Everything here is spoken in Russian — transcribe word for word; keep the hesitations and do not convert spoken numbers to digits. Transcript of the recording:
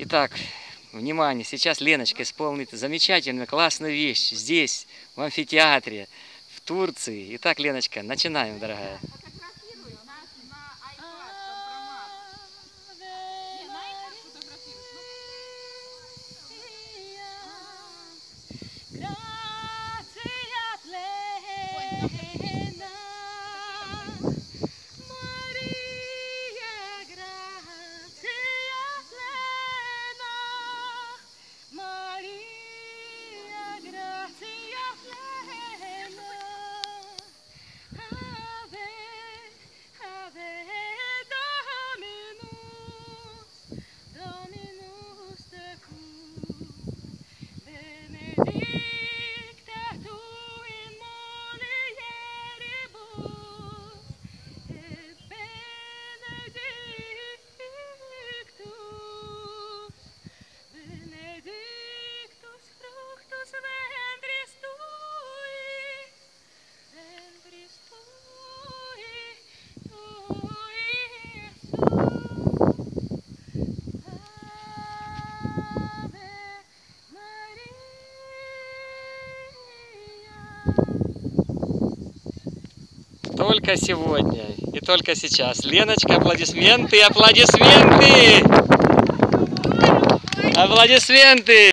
Итак, внимание, сейчас Леночка исполнит замечательную, классную вещь здесь, в амфитеатре, в Турции. Итак, Леночка, начинаем, дорогая. Только сегодня и только сейчас. Леночка, аплодисменты, аплодисменты! Аплодисменты!